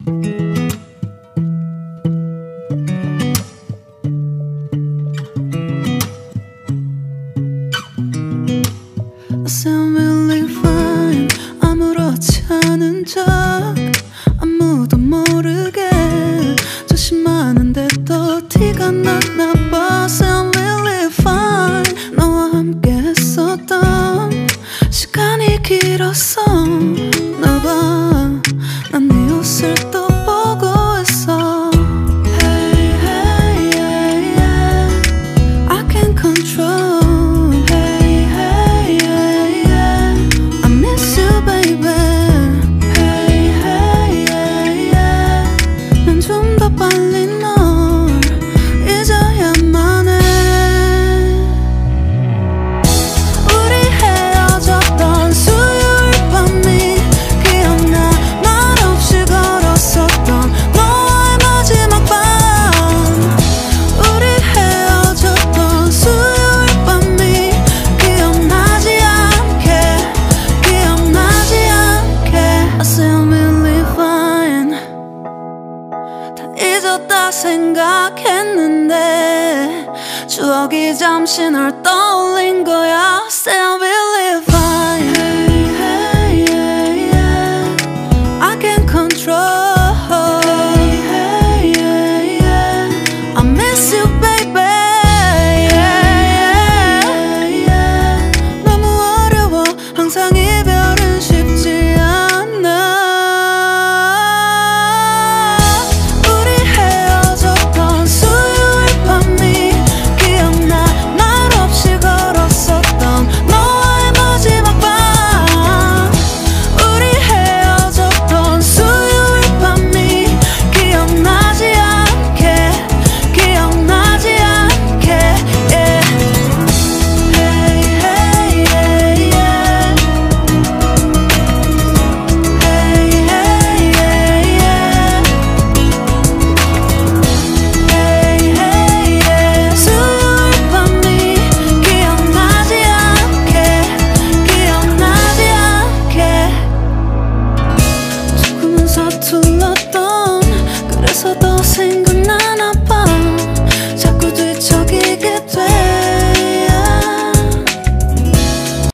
I sound really fine. 아무렇지 않은 척 아무도 모르게 조심하는데 또 티가 났나 봐. Sound really fine. 너와 함께 했었던 시간이 길었어 나 봐. 난 네 옷을 또 보고 있어. Hey, hey, yeah, yeah. I can't control. 잊었다 생각했는데 추억이 잠시 널 떠올린 거야. Still really fine. Hey, hey, yeah, yeah. I can't control. Hey, hey, yeah, yeah. I miss you, baby. Yeah, yeah, yeah. 너무 어려워. 항상 이별은 쉽지 않아. 서툴렀던 그래서 더 생각